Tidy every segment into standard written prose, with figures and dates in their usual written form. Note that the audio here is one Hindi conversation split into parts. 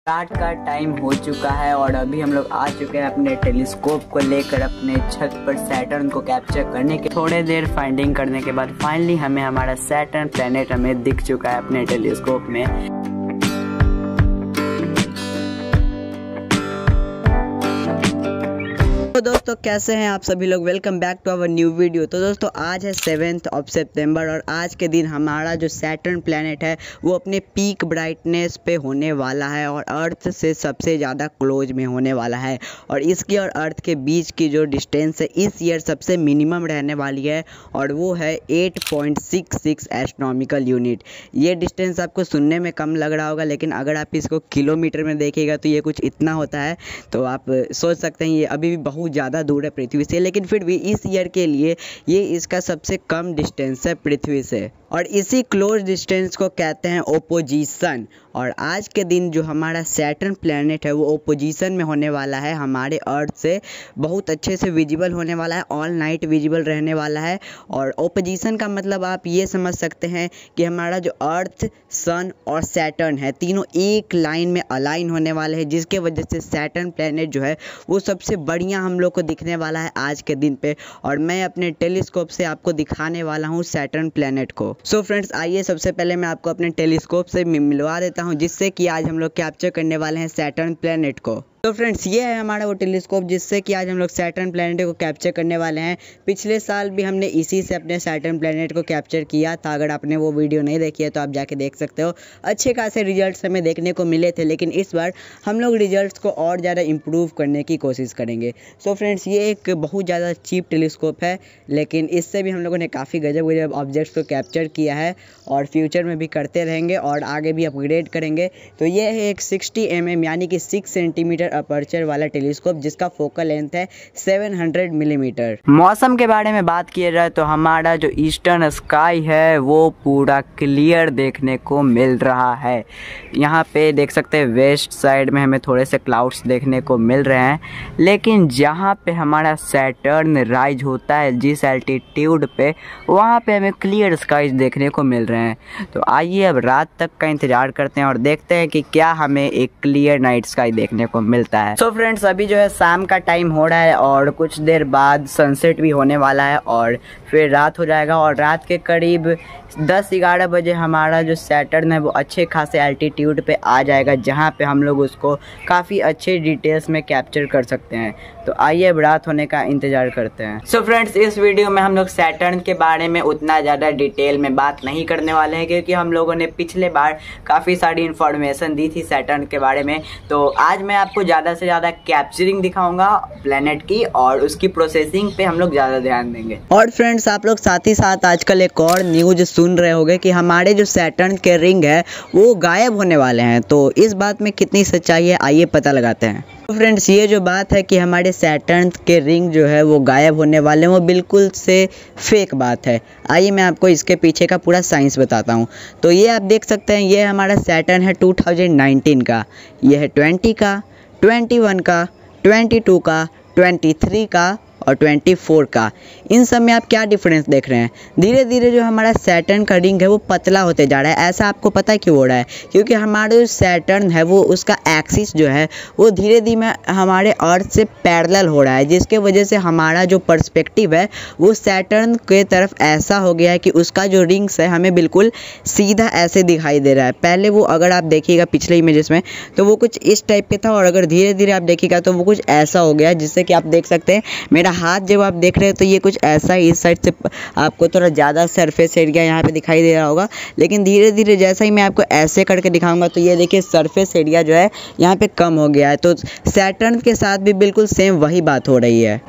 रात का टाइम हो चुका है और अभी हम लोग आ चुके हैं अपने टेलीस्कोप को लेकर अपने छत पर सैटर्न को कैप्चर करने के। थोड़े देर फाइंडिंग करने के बाद फाइनली हमें हमारा सैटर्न प्लेनेट हमें दिख चुका है अपने टेलीस्कोप में। तो दोस्तों कैसे हैं आप सभी लोग, welcome back to our new video. तो दोस्तों आज है 7 सितंबर और आज के दिन हमारा जो सैटर्न प्लैनेट है वो अपने पीक ब्राइटनेस पे होने वाला है और अर्थ से सबसे ज़्यादा क्लोज में होने वाला है। और इसकी और अर्थ के बीच की जो डिस्टेंस है इस ईयर सबसे मिनिमम रहने वाली है और वो है 8.66 एस्ट्रोनॉमिकल यूनिट। ये डिस्टेंस आपको सुनने में कम लग रहा होगा, लेकिन अगर आप इसको किलोमीटर में देखिएगा तो ये कुछ इतना होता है। तो आप सोच सकते हैं ये अभी भी बहुत ज़्यादा दूर है पृथ्वी से, लेकिन फिर भी इस ईयर के लिए ये इसका सबसे कम डिस्टेंस है पृथ्वी से और इसी क्लोज डिस्टेंस को कहते हैं ओपोजिशन। और आज के दिन जो हमारा सैटर्न प्लैनेट है वो ओपोजिशन में होने वाला है, हमारे अर्थ से बहुत अच्छे से विजिबल होने वाला है, ऑल नाइट विजिबल रहने वाला है। और ओपोजिशन का मतलब आप ये समझ सकते हैं कि हमारा जो अर्थ, सन और सैटर्न है तीनों एक लाइन में अलाइन होने वाले हैं, जिसके वजह से सैटर्न प्लैनेट जो है वो सबसे बढ़िया हम लोग को दिखने वाला है आज के दिन पे। और मैं अपने टेलीस्कोप से आपको दिखाने वाला हूँ सैटर्न प्लैनेट को। सो फ्रेंड्स आइए सबसे पहले मैं आपको अपने टेलीस्कोप से मिलवा देता हूँ, जिससे कि आज हम लोग कैप्चर करने वाले हैं सैटर्न प्लैनेट को। तो फ्रेंड्स ये है हमारा वो टेलीस्कोप जिससे कि आज हम लोग सैटर्न प्लैनेट को कैप्चर करने वाले हैं। पिछले साल भी हमने इसी से अपने सैटर्न प्लैनेट को कैप्चर किया था। अगर आपने वो वीडियो नहीं देखी है तो आप जाके देख सकते हो। अच्छे खासे रिजल्ट्स हमें देखने को मिले थे, लेकिन इस बार हम लोग रिजल्ट्स को और ज़्यादा इम्प्रूव करने की कोशिश करेंगे। सो फ्रेंड्स ये एक बहुत ज़्यादा चीप टेलीस्कोप है, लेकिन इससे भी हम लोगों ने काफ़ी गजब गजब ऑब्जेक्ट्स को कैप्चर किया है और फ्यूचर में भी करते रहेंगे और आगे भी अपग्रेड करेंगे। तो ये है एक 60 mm यानी कि 6 सेंटीमीटर अपर्चर वाला टेलीस्कोप जिसका फोकल लेंथ है 700 मिलीमीटर। मौसम के बारे में बात किया जाए तो हमारा जो ईस्टर्न स्काई है वो पूरा क्लियर देखने को मिल रहा है। यहाँ पे देख सकते हैं वेस्ट साइड में हमें थोड़े से क्लाउड्स देखने को मिल रहे हैं, लेकिन जहाँ पे हमारा सैटर्न राइज होता है जिस एल्टीट्यूड पे, वहाँ पे हमें क्लियर स्काईज देखने को मिल रहे हैं। तो आइए अब रात तक का इंतज़ार करते हैं और देखते हैं कि क्या हमें एक क्लियर नाइट स्काई देखने को मिलता है। सो फ्रेंड्स अभी जो है शाम का टाइम हो रहा है और कुछ देर बाद सनसेट भी होने वाला है और फिर रात हो जाएगा और रात के करीब 10-11 बजे हमारा जो सैटर्न है वो अच्छे खासे एल्टीट्यूड पे आ जाएगा, जहाँ पे हम लोग उसको काफ़ी अच्छे डिटेल्स में कैप्चर कर सकते हैं। तो आइए अब रात होने का इंतज़ार करते हैं। सो फ्रेंड्स इस वीडियो में हम लोग सैटर्न के बारे में उतना ज़्यादा डिटेल में बात नहीं करने वाले हैं, क्योंकि हम लोगों ने पिछले बार काफ़ी सारी इन्फॉर्मेशन दी थी सैटर्न के बारे में। तो आज मैं आपको ज़्यादा से ज़्यादा कैप्चरिंग दिखाऊंगा प्लैनेट की और उसकी प्रोसेसिंग पे हम लोग ज़्यादा ध्यान देंगे। और फ्रेंड्स आप लोग साथ ही साथ आजकल एक और न्यूज़ सुन रहे होंगे कि हमारे जो सैटर्न के रिंग है वो गायब होने वाले हैं। तो इस बात में कितनी सच्चाई है आइए पता लगाते हैं। तो फ्रेंड्स ये जो बात है कि हमारे सैटर्न के रिंग जो है वो गायब होने वाले हैं वो बिल्कुल से फेक बात है। आइए मैं आपको इसके पीछे का पूरा साइंस बताता हूँ। तो ये आप देख सकते हैं, ये हमारा सैटर्न है 2019 का, ये है 20 का, 21 का, 22 का, 23 का और 24 का। इन सब में आप क्या डिफरेंस देख रहे हैं? धीरे धीरे जो हमारा सैटर्न का रिंग है वो पतला होते जा रहा है। ऐसा आपको पता है क्यों हो रहा है? क्योंकि हमारा जो सैटर्न है वो उसका एक्सिस जो है वो धीरे धीरे हमारे अर्थ से पैरेलल हो रहा है, जिसके वजह से हमारा जो पर्सपेक्टिव है वो सैटर्न के तरफ ऐसा हो गया है कि उसका जो रिंग्स है हमें बिल्कुल सीधा ऐसे दिखाई दे रहा है। पहले वो अगर आप देखिएगा पिछले इमेजेस में तो वो कुछ इस टाइप के था और अगर धीरे धीरे आप देखिएगा तो वो कुछ ऐसा हो गया, जिससे कि आप देख सकते हैं मेरा हाथ जब आप देख रहे हैं तो ये कुछ ऐसा ही, इस साइड से आपको थोड़ा ज़्यादा सरफेस एरिया यहाँ पे दिखाई दे रहा होगा, लेकिन धीरे धीरे जैसा ही मैं आपको ऐसे करके दिखाऊंगा तो ये देखिए सरफेस एरिया जो है यहाँ पे कम हो गया है। तो सैटर्न के साथ भी बिल्कुल सेम वही बात हो रही है।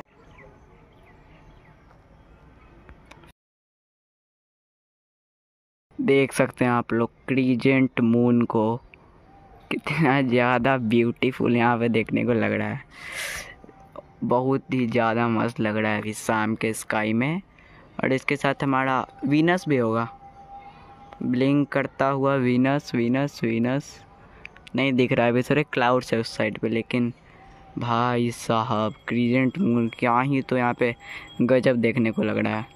देख सकते हैं आप लोग क्रीजेंट मून को, कितना ज़्यादा ब्यूटीफुल यहाँ पे देखने को लग रहा है। बहुत ही ज़्यादा मस्त लग रहा है अभी शाम के स्काई में। और इसके साथ हमारा वीनस भी होगा, ब्लिंक करता हुआ वीनस नहीं दिख रहा है अभी, सारे क्लाउड्स है उस साइड पे, लेकिन भाई साहब क्रीजेंट मून क्या ही तो यहाँ पे गजब देखने को लग रहा है।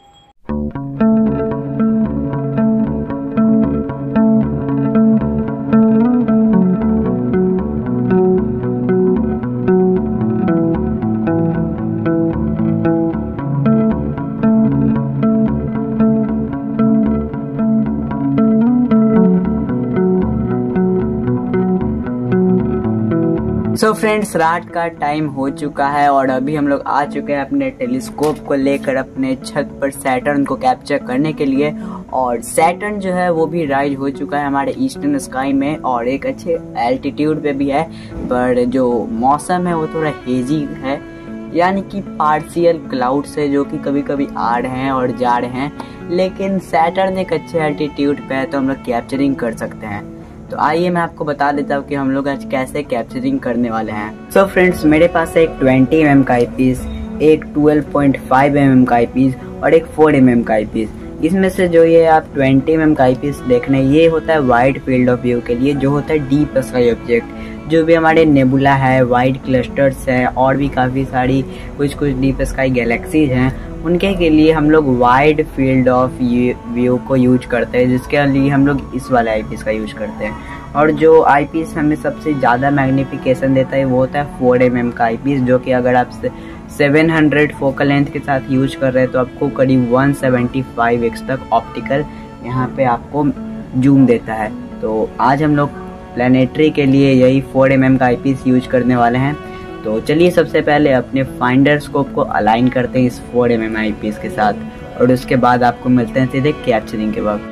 सो फ्रेंड्स, रात का टाइम हो चुका है और अभी हम लोग आ चुके हैं अपने टेलीस्कोप को लेकर अपने छत पर सैटर्न को कैप्चर करने के लिए। और सैटर्न जो है वो भी राइज हो चुका है हमारे ईस्टर्न स्काई में और एक अच्छे एल्टीट्यूड पे भी है, पर जो मौसम है वो थोड़ा हेजी है, यानी कि पार्शियल क्लाउड्स है जो कि कभी कभी आ रहे हैं और जा रहे हैं। लेकिन सैटर्न एक अच्छे एल्टीट्यूड पे है तो हम लोग कैप्चरिंग कर सकते हैं। तो आइए मैं आपको बता देता हूँ कि हम लोग आज कैसे कैप्चरिंग करने वाले हैं। सो फ्रेंड्स, मेरे पास एक 20 mm का आईपीस, एक 12.5 mm का आईपीस और एक 4 mm का आईपीस। इसमें से जो ये आप 20 mm का आईपीस देख रहे हैं ये होता है वाइड फील्ड ऑफ व्यू के लिए, जो होता है डीप स्काई ऑब्जेक्ट। जो भी हमारे नेबुला है, वाइड क्लस्टर्स है और भी काफ़ी सारी कुछ डीप स्काई गैलेक्सीज हैं, उनके के लिए हम लोग वाइड फील्ड ऑफ व्यू को यूज करते हैं, जिसके लिए हम लोग इस वाले आईपीस का यूज करते हैं। और जो आईपीस हमें सबसे ज़्यादा मैग्निफिकेशन देता है वो होता है 4 mm का आईपीस, जो कि अगर आप 700 फोकल लेंथ के साथ यूज कर रहे हैं तो आपको करीब 175x तक ऑप्टिकल यहाँ पे आपको जूम देता है। तो आज हम लोग प्लैनेटरी के लिए यही 4 mm का आईपीस यूज करने वाले हैं। तो चलिए सबसे पहले अपने फाइंडर स्कोप को अलाइन करते हैं इस 4 mm आईपीस के साथ और उसके बाद आपको मिलते हैं सीधे कैप्चरिंग के वक्त।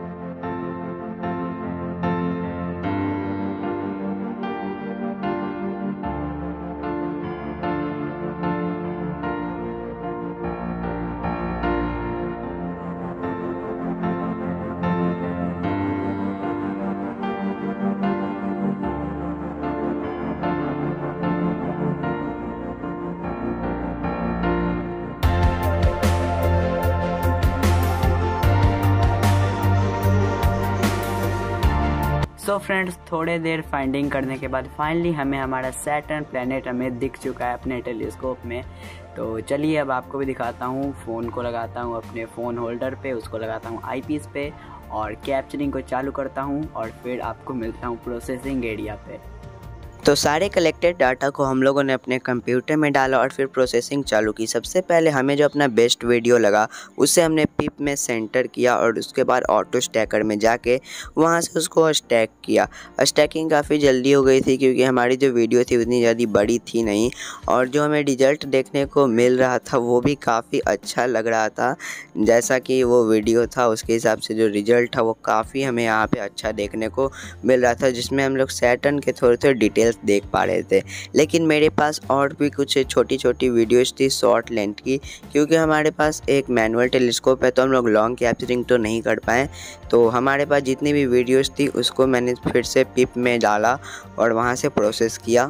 सो फ्रेंड्स, थोड़े देर फाइंडिंग करने के बाद फाइनली हमें हमारा सैटर्न प्लैनेट हमें दिख चुका है अपने टेलीस्कोप में। तो चलिए अब आपको भी दिखाता हूँ। फ़ोन को लगाता हूँ अपने फ़ोन होल्डर पे, उसको लगाता हूँ आईपीस पे और कैप्चरिंग को चालू करता हूँ और फिर आपको मिलता हूँ प्रोसेसिंग एरिया पे। तो सारे कलेक्टेड डाटा को हम लोगों ने अपने कंप्यूटर में डाला और फिर प्रोसेसिंग चालू की। सबसे पहले हमें जो अपना बेस्ट वीडियो लगा उसे हमने पिप में सेंटर किया और उसके बाद ऑटो स्टैकर में जाके वहाँ से उसको स्टैक किया। स्टैकिंग काफ़ी जल्दी हो गई थी क्योंकि हमारी जो वीडियो थी उतनी ज़्यादा बड़ी थी नहीं, और जो हमें रिजल्ट देखने को मिल रहा था वो भी काफ़ी अच्छा लग रहा था। जैसा कि वो वीडियो था उसके हिसाब से जो रिजल्ट था वो काफ़ी हमें यहाँ पर अच्छा देखने को मिल रहा था, जिसमें हम लोग सैटर्न के थोड़े डिटेल्स देख पा रहे थे। लेकिन मेरे पास और भी कुछ छोटी छोटी वीडियोस थी शॉर्ट लेंथ की, क्योंकि हमारे पास एक मैनुअल टेलीस्कोप है तो हम लोग लॉन्ग कैप्चरिंग तो नहीं कर पाए। तो हमारे पास जितनी भी वीडियोस थी उसको मैंने फिर से पिप में डाला और वहाँ से प्रोसेस किया।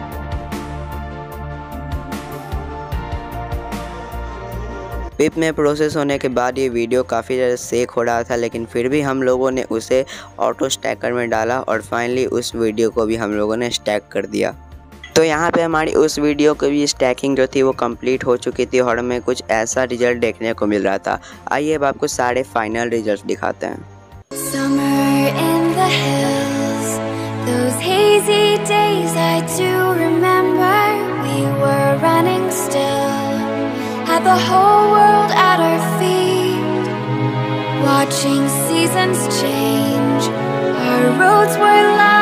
पिप में प्रोसेस होने के बाद ये वीडियो काफ़ी ज़्यादा सेक हो रहा था, लेकिन फिर भी हम लोगों ने उसे ऑटो स्टैकर में डाला और फाइनली उस वीडियो को भी हम लोगों ने स्टैक कर दिया। तो यहाँ पे हमारी उस वीडियो की भी स्टैकिंग जो थी वो कंप्लीट हो चुकी थी और हमें कुछ ऐसा रिजल्ट देखने को मिल रहा था। आइए अब आपको सारे फाइनल रिजल्ट दिखाते हैं। Had the whole world at our feet, watching seasons change. Our roads were lined